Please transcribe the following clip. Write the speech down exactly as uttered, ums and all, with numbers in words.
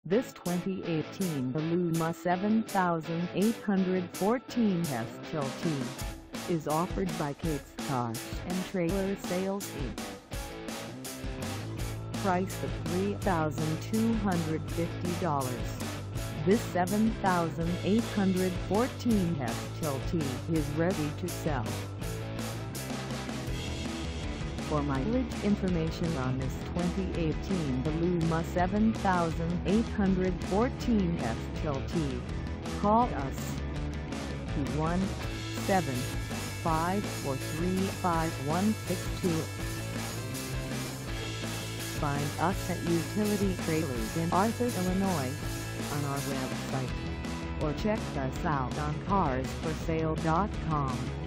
This twenty eighteen Aluma seven eight one four S T L T is offered by Kate's Cars and Trailer Sales Incorporated. Price of three thousand two hundred fifty dollars. This seven eight one four S T L T is ready to sell. For mileage information on this twenty eighteen Aluma seven eight one four S T L T, call us two one seven, five four three, five one six two. Find us at Utility Trailers in Arth, Illinois, on our website, or check us out on cars for sale dot com.